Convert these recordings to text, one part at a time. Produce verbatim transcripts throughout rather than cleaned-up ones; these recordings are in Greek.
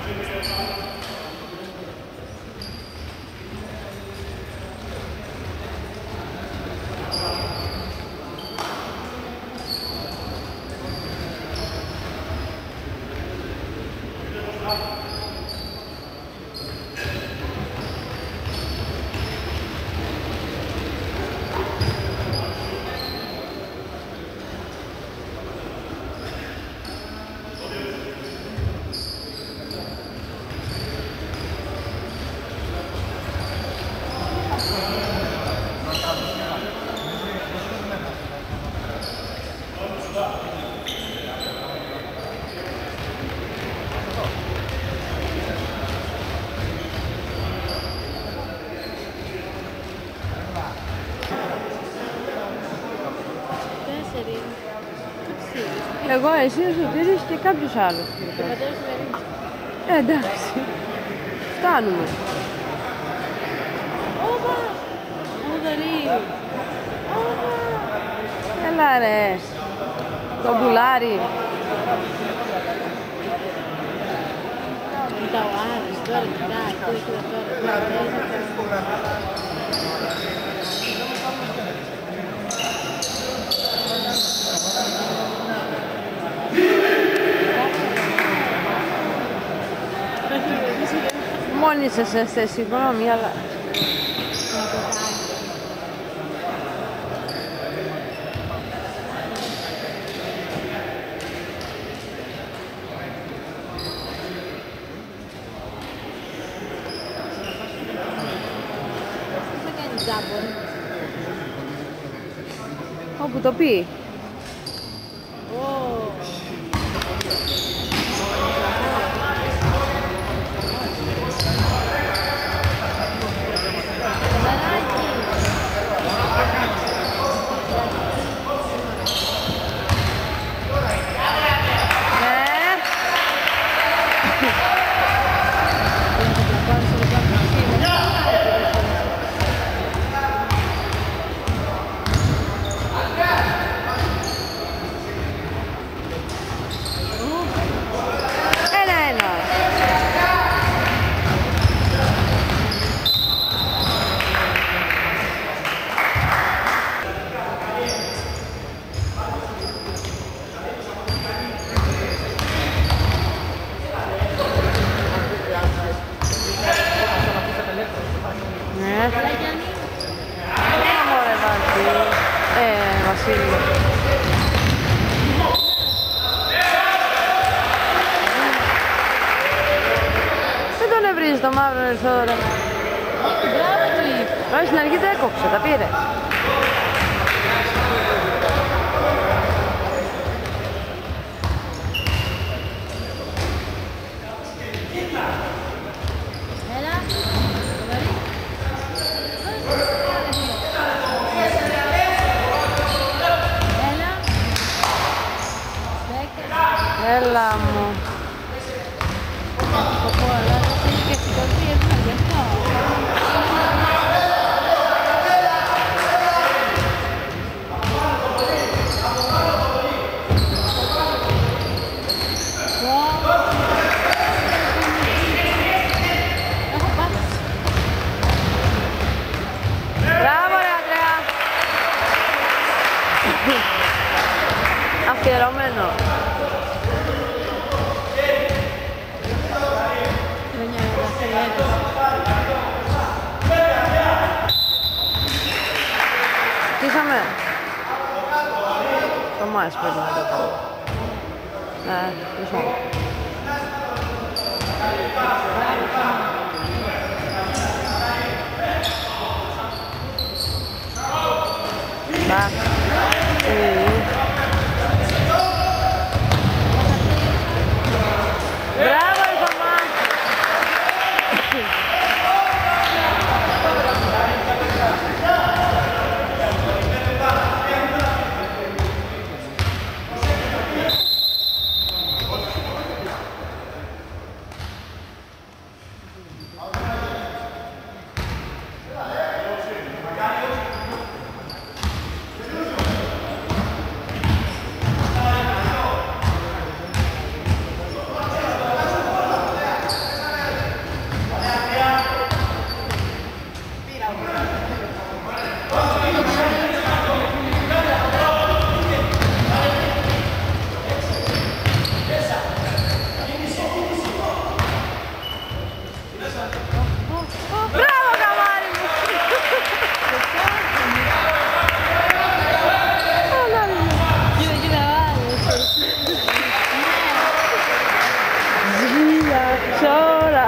Εγώ, εσύ, ο Σωτήρης και κάποιος άλλος. Ε, εντάξει. Φτάνουμε. Όπα! Μουδαρί! Έλα ρε. Το πουλάρι. Κοίτα ο Άρης τώρα, κοιτά, κοίτα τώρα. Μόνη σας είστε, συγγνώμη, αλλά... Όπου το πει. Δεν τον ευρύζει το μαύρο ερθό τώρα. Όχι, στην αρχή το έκοψε, τα πήρε. Έλα μου. Μπράβο ρε Αντρέα. Αφιερωμένο. Στήσαμε. Το μάτς πρέπει να το κάνω. Ναι, μισό. Μπα. Μπράβο, Ιθωμά.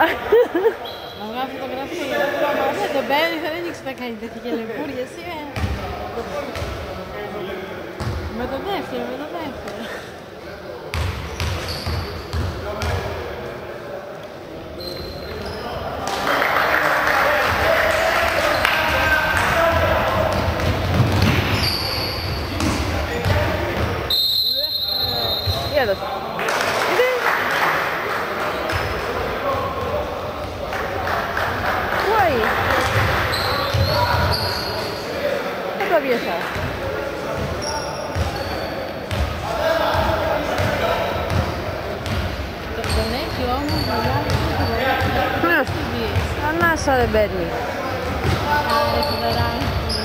Να βγάλω φωτογραφία. Δεν τον παίρνει, δεν ήξερα να κάνει τέτοια κελεμπούρια, εσύ, ε. Με το δεύτερο, με το δεύτερο. Τι έδωσε. Πού δεν το πιέσα. Το κονέκι όμως μιλάει και ανάσα δεν παίρνει. Άρα φιλαράκι.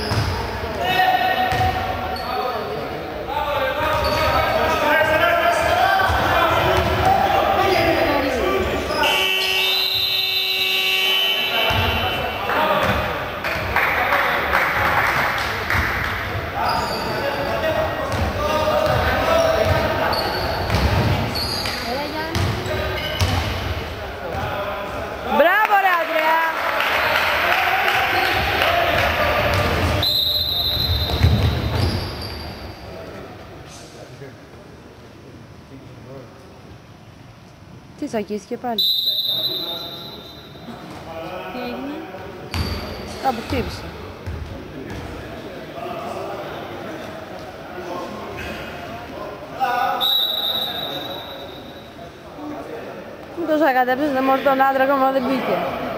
Τι τσακίστηκε πάλι. Τι έγινε. Κάπου χτύπησε. Μην τόσο ακατέψεις, δεν μωρεί τον άντρα ακόμα δεν μπήκε.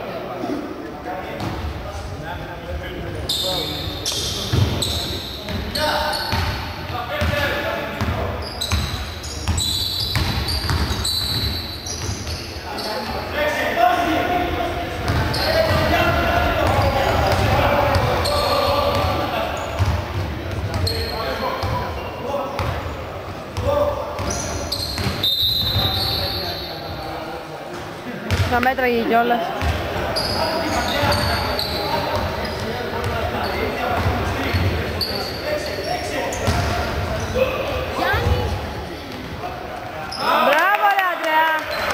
Θα μέτραγε κιόλας. Μπράβο ρε Αντρέα!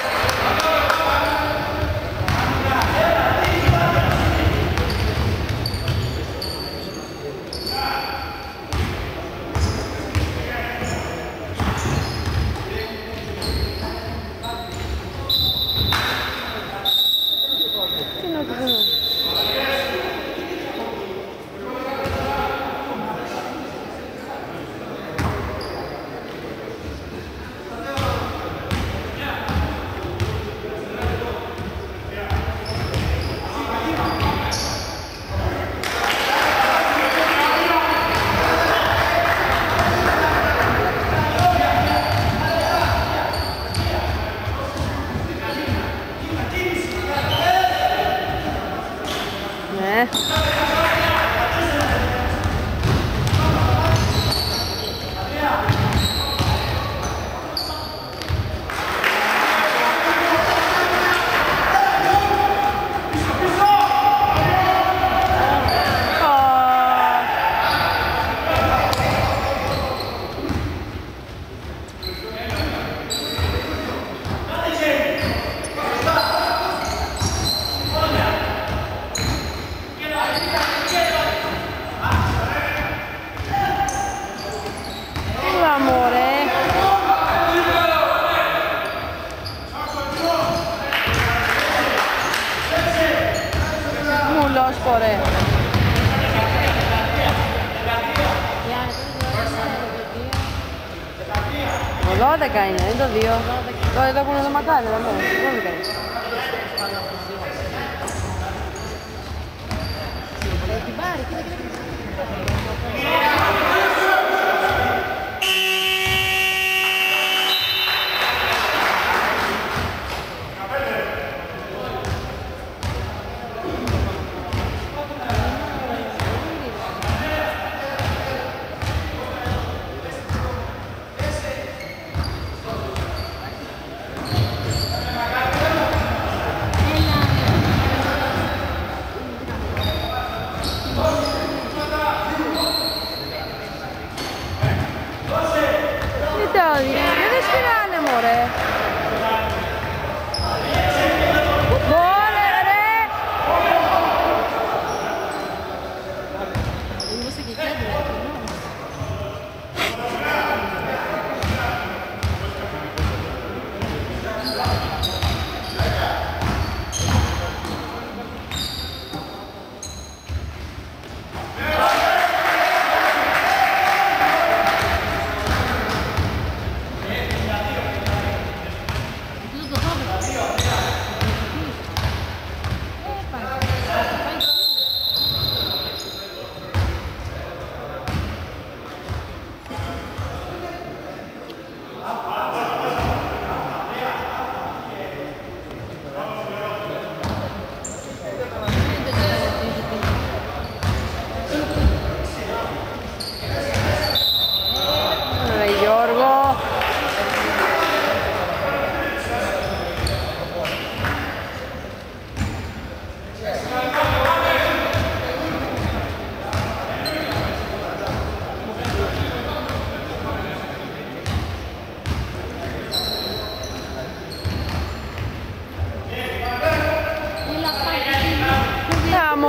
Ναι. Ωραία. Το δώδεκα είναι, δεν το δύο. Το εδώ που είναι το μακάρι, δεν το δώδεκα είναι. Την πάρει, κοίτα, κοίτα.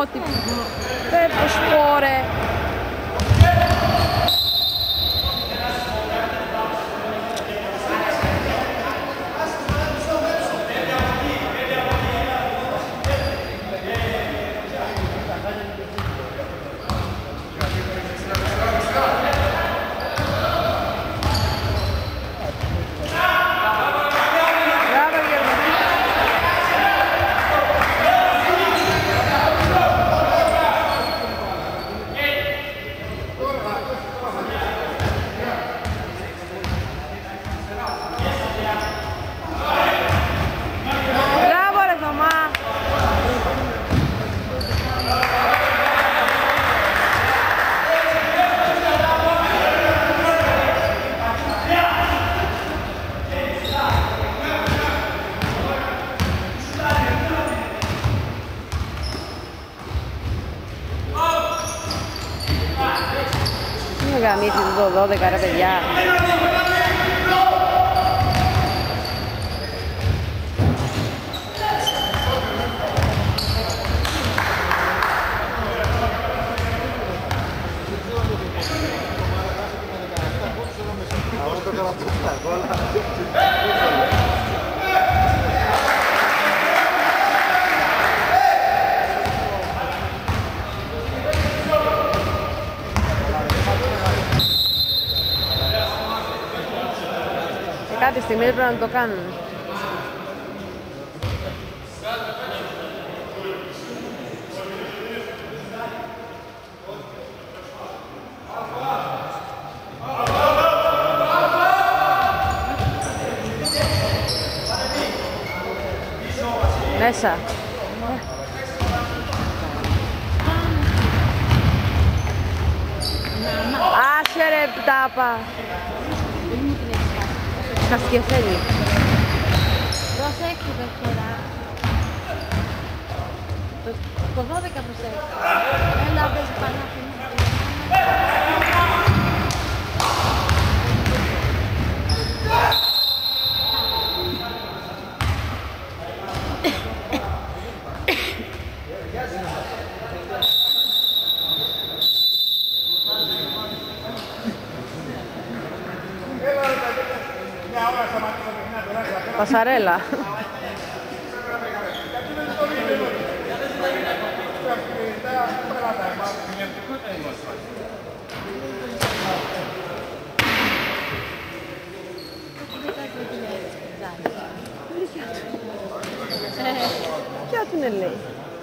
ό,τι πέφτω σπόρε. Γαμίτσι το δώδεκα ρε παιδιά. Κάτι στιγμή πρέπει να το κάνουν. Μέσα. Άσε ρε τάπα. Χαστιασέλη. Προσέξτε το τώρα. Το δώδεκα προσέξτε. Έλα πες πάνω. Πασαρέλα. Ποια του είναι λέει.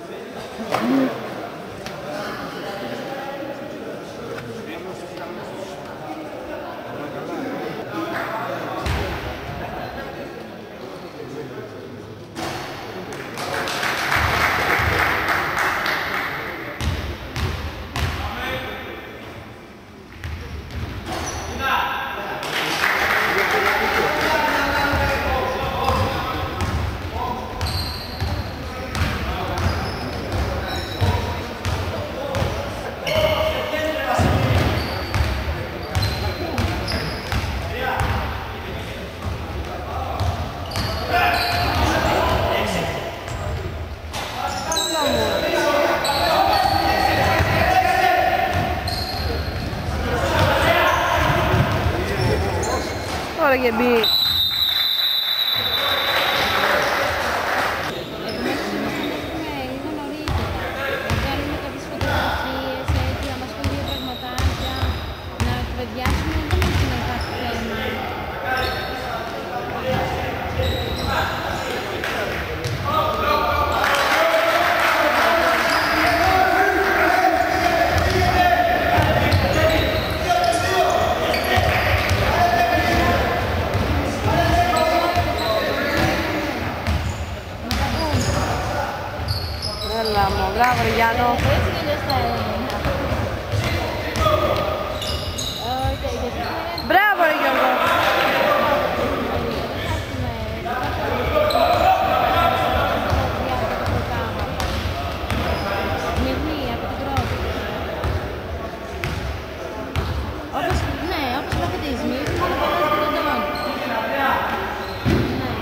Τώρα και μπει. Μπράβο ρε Γιάννο. Μπράβο ρε Γιώργο.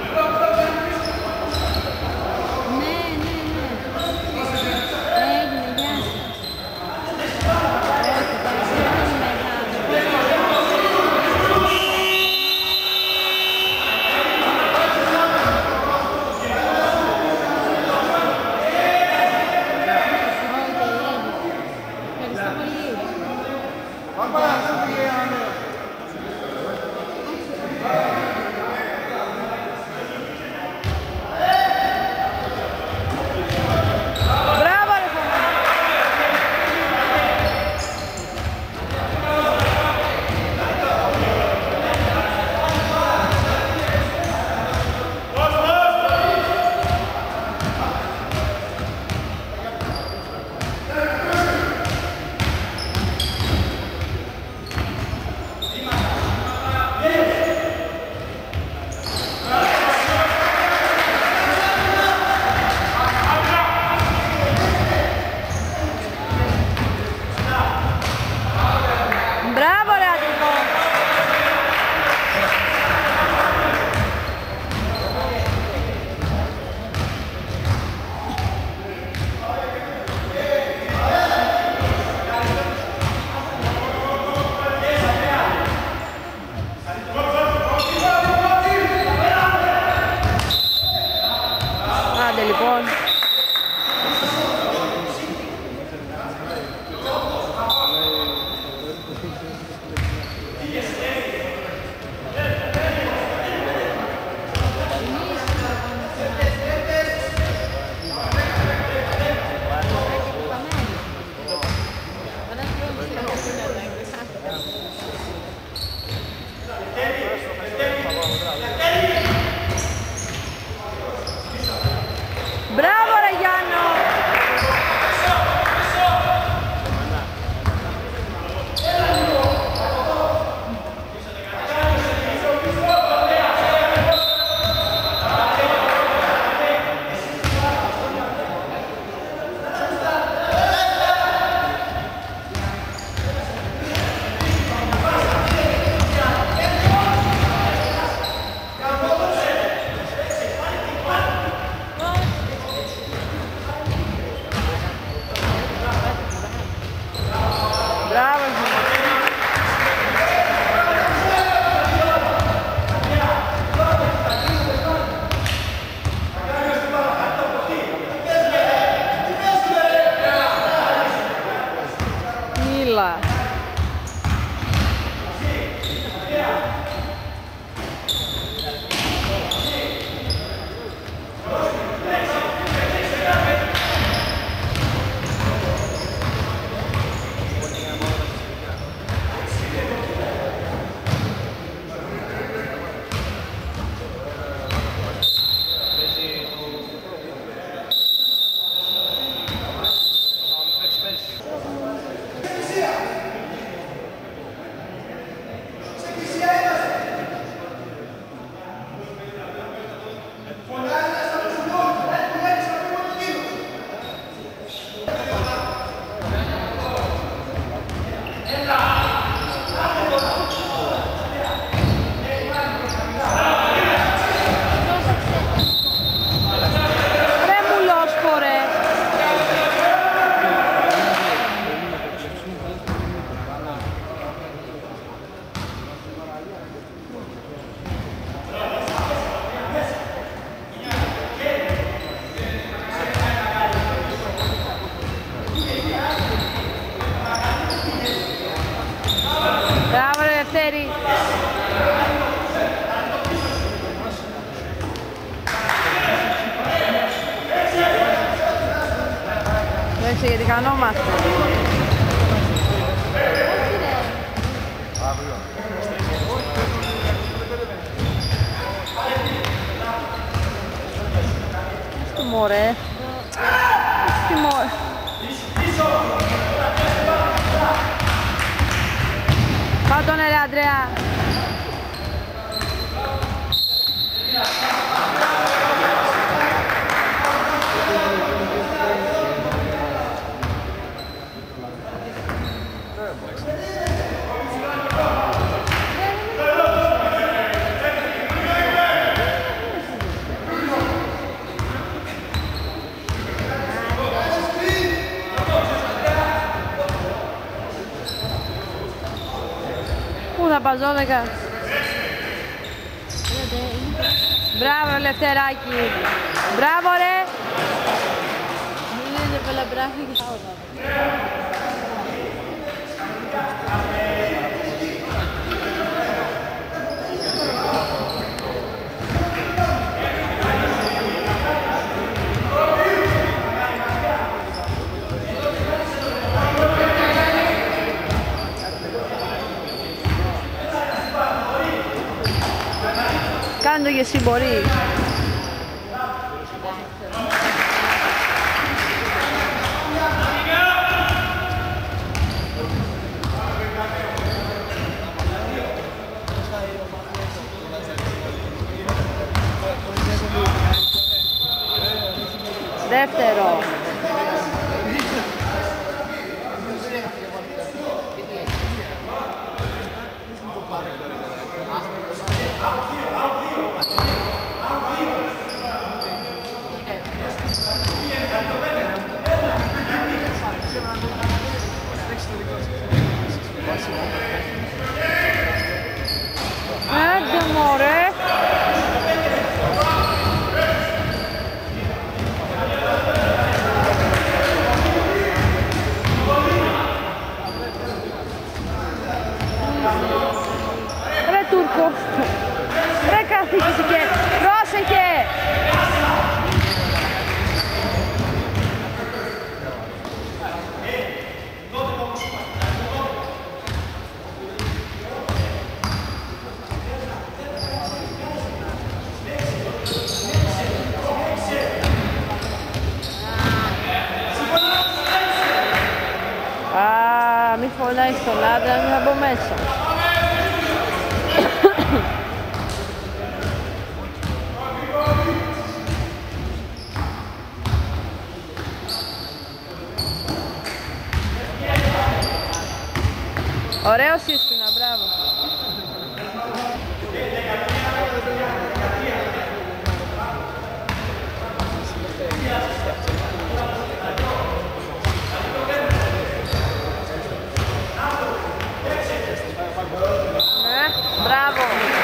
Ναι, ναι, ναι. Έγινε, χαίρεσαι γιατί χανόμαστε. Τι μωρέ. Τι μωρέ. Πάτωνε ρε Αντρέα. Πού θα πας δώδεκα. Μπράβο Λευτεράκη. Μπράβο ρε. Είναι πελαμπράφη και σάωτα. Κάνε το και εσύ μπορεί. Δεύτερο. Άντε μωρέ. Ρε Τούρκο. Ρε καθίστηκε. Πρόσεχε. Α, μη φωνάει στον άντρα, μην θα μπω μέσα. Ωραίος ήσουνα, μπράβο. Ναι, μπράβο.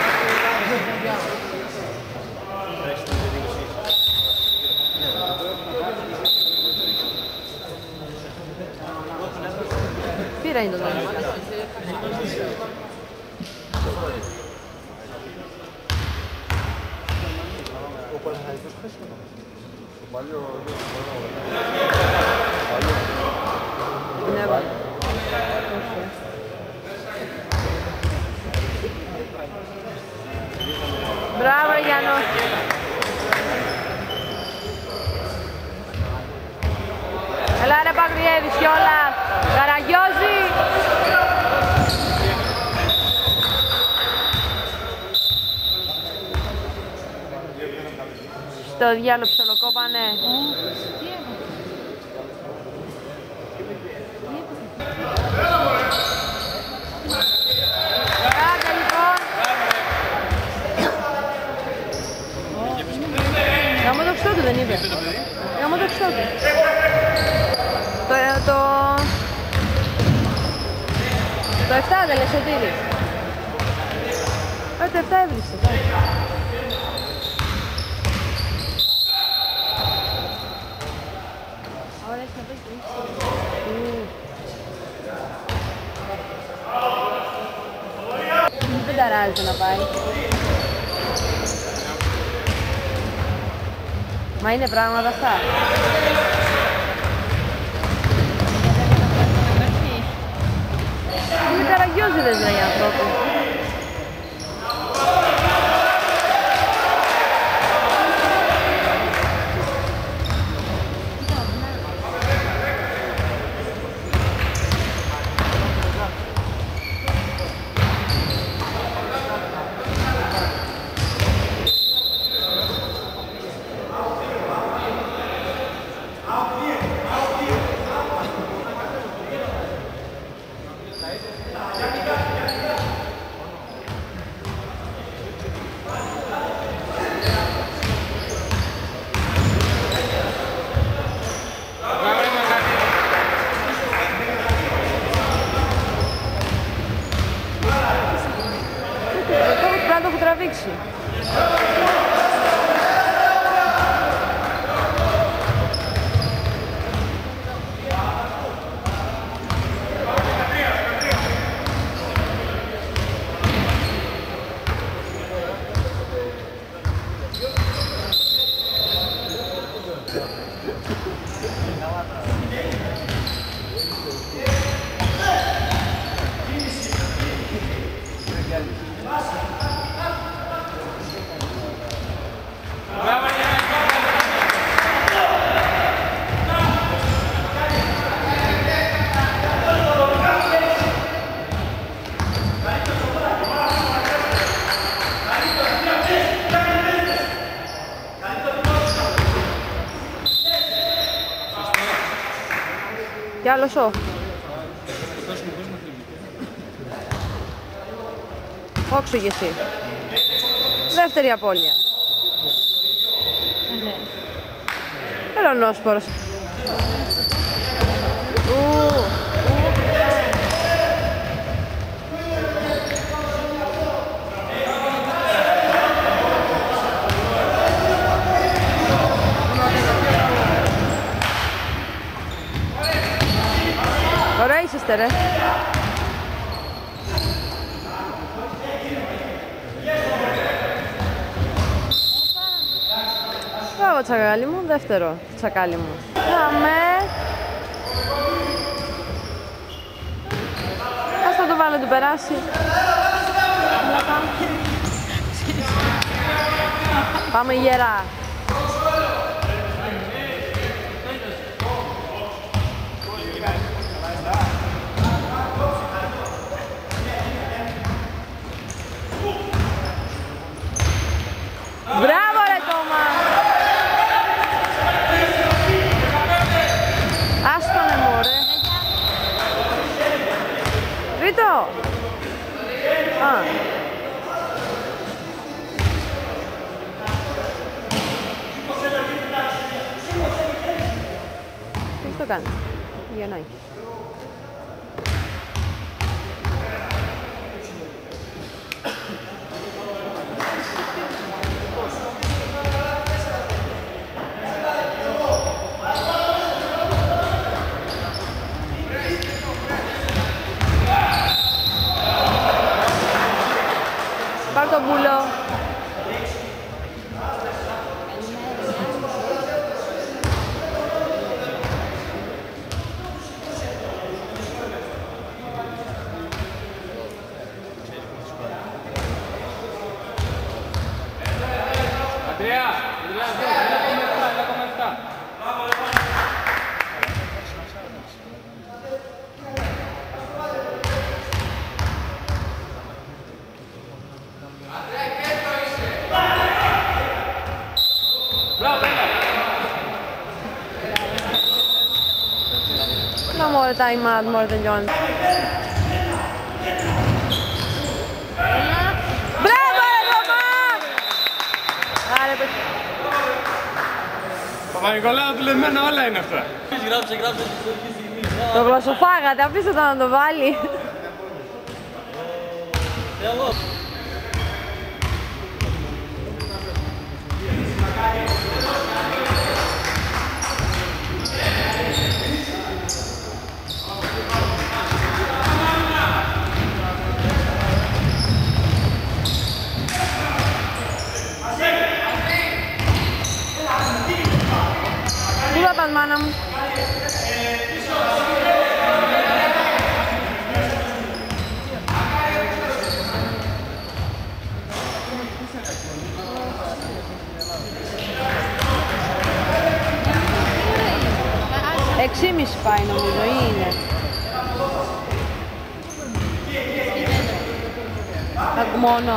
Πήρα είναι το δέντρο. Ναι, βάλε. Μπράβο ρε Γιάννο. Έλα ρε Παγριέδης κιόλας. Καραγιώζη. Στο διάλογο ψιλοκόπανε. Άντε λοιπόν. Γάμο το ξτό του δεν είπε. Γάμο το ξτό του. Το... το... το εφτά δεν λες Σωτήρη. Ε, το εφτά έβρισε. Ωραία, θα πεις και δεν ταράζει να πάει. Μα είναι πράγματα αυτά. δυο ζητές ρε οι ανθρώποι. Το έχω τραβήξει. Κι άλλο σο. Όξω και εσύ. Δεύτερη απώλεια. Έλα ο Νόσπορος. Ωραία είσαστε ρε. Μπράβο τσακάλι μου, δεύτερο τσακάλι μου. Πάμε. Ας θα το βάλω, του περάσει. Πάμε γερά. Μπράβο ρε Τόμα! Άστονε μωρέ! Τρίτο! Α! Τι το κάνει? Γεννάει. Πάρ' το μπουλό. No more time out, more than John. Μπράβο ρε Θωμά! Άρε παιδί. Παπα-Νικολάου, του λεμμένα όλα είναι αυτά. Γράψε, γράψε. Το γλωσσοφάγατε, αφήστε το να το βάλει. Εγώ. Πού θα πας μάνα μου? μισή πάει νομίζω ή είναι. Μόνο.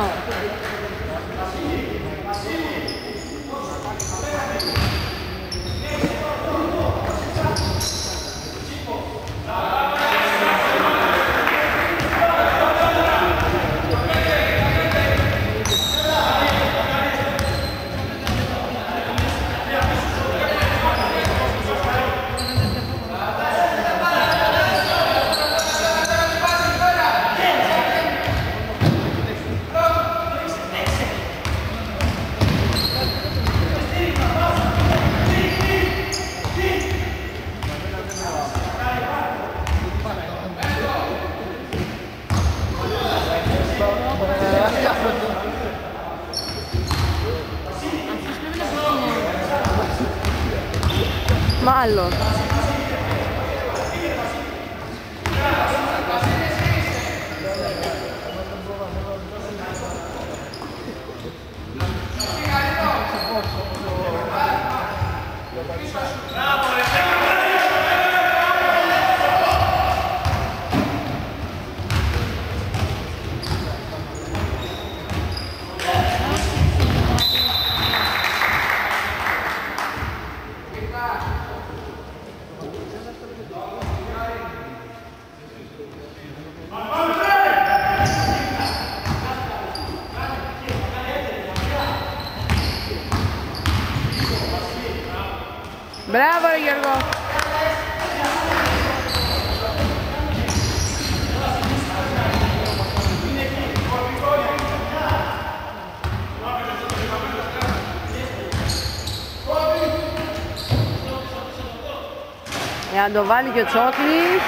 Μάλλον. Μπράβο ρε Γιώργο. Για να το βάλει και ο Τσόκλης.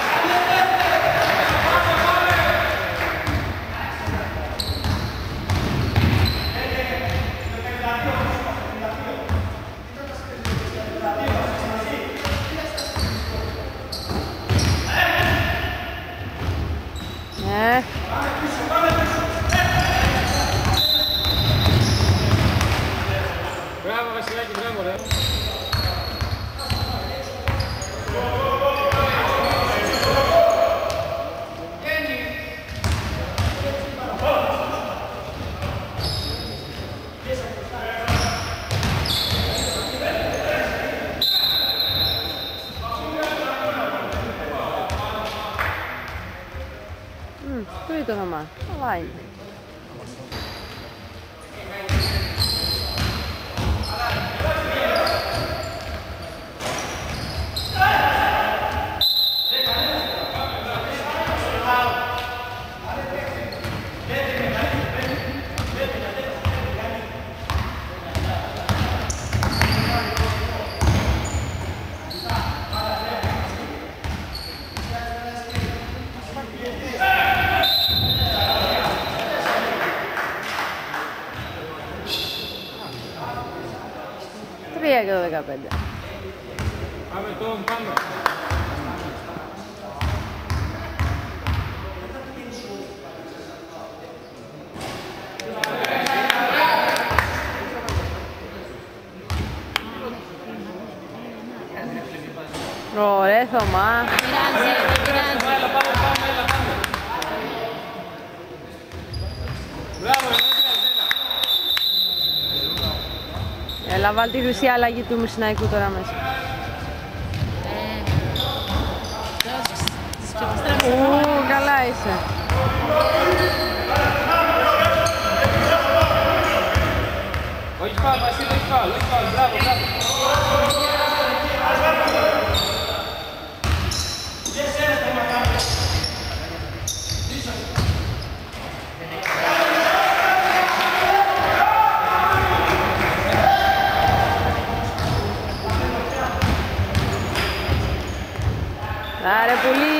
Ναι. Μπράβο Βασιλάκη, μπράβο ρε. Τρίτο θεμά. Καλά είναι. Τρία και το δεκαπέντε. Πάμε τον, πάμε. Ωραία Θωμά. Έλα βάλ τη χρυσή αλλαγή του Μυρσηναϊκού τώρα μέσα. Ου, καλά είσαι. Όχι φάουλ, Βασίλη, όχι φάουλ, όχι φάουλ, μπράβο, μπράβο. Άρε πουλί.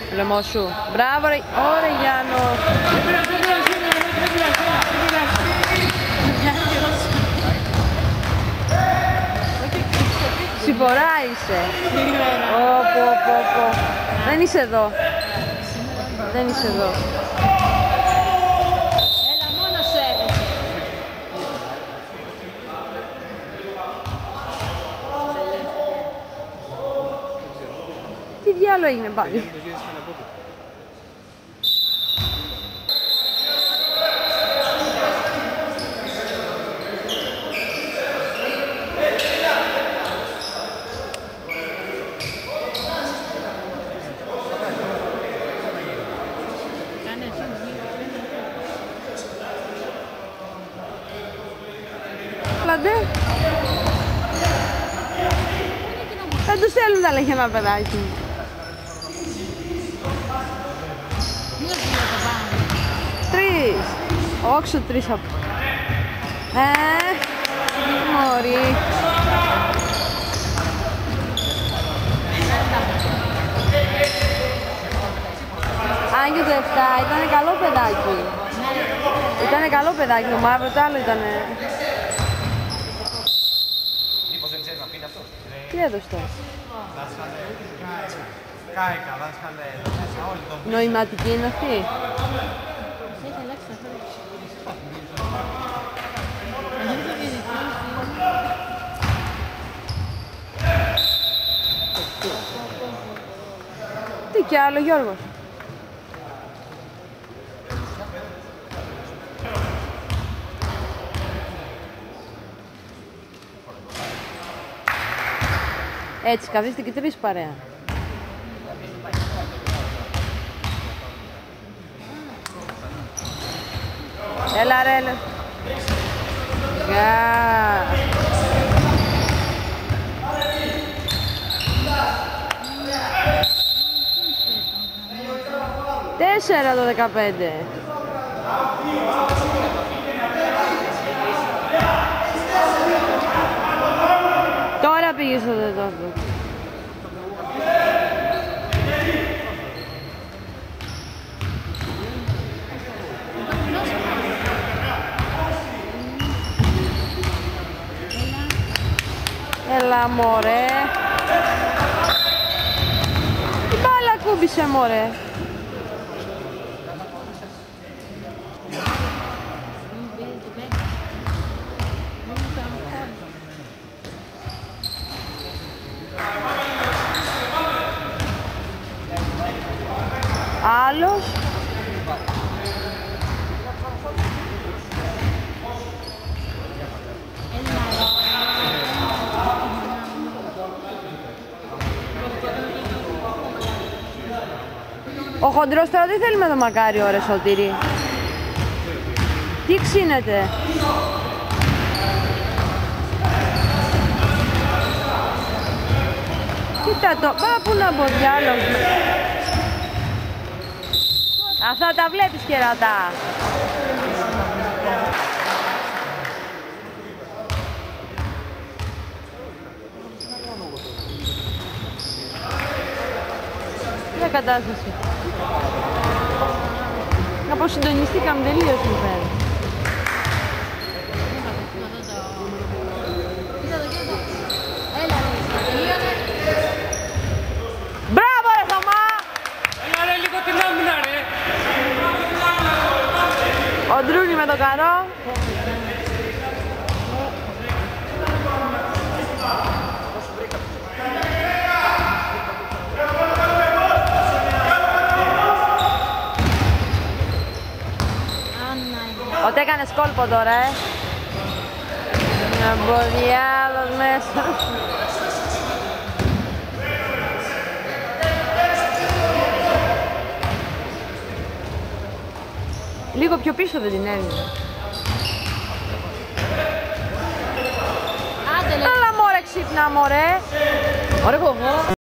Λαιμό σου. Μπράβο ρε. Ωραία Γιάννο. Συμφορά είσαι. Ω, πω, πω, πω. Δεν είσαι εδώ. Δεν είσαι εδώ. Έλα μόνο σου έρεσε. Τι διάλογο έγινε πάλι. Δεν τους θέλουν τα λεγένα παιδάκι. Τρεις. Όξο τρεις από. Ε, μωρή. Άγιο το εφτά, ήτανε καλό παιδάκι. Ήτανε καλό παιδάκι, το μαύρο το άλλο ήτανε. Μήπως δεν ξέρει να πει αυτό. Τι έδωσε τώρα. Κάικα, δάσκαλε, όλοι τον Νοηματική είναι αυτή. Έχει αλλάξει τα χρόνια. Τι κι άλλο Γιώργος. Έτσι, καθίστε και τρεις παρέα. Έλα ρε, έλα. Γεια. Τέσσερα το δεκαπέντε. Τώρα πήγε στο τέταρτο. Έλα μωρέ. Τι μπάλα κούμπησε μωρέ. Άλλος. Ο χοντρός τώρα τι θέλει με το μακάριο ρε Σωτήρη. Τι ξύνεται. Κοίτα το, πά πού να μπω διάλογο. Αυτά τα βλέπεις κερατά. Ποια κατάσταση. Αποσυντονιστήκαμε τελείως μου φέρει. Μπράβο ρε Θωμά! Έλα ρε λίγο την άμυνα ρε! Ο Ντρούνι με το καρό. Ότι έκανες κόλπο τώρα, ε. Μια μποδιάδος μέσα. Λίγο πιο πίσω δεν την έβγαινε. Άντε, Έλα μωρέ ξύπνα μωρέ. Ωραία εγώ.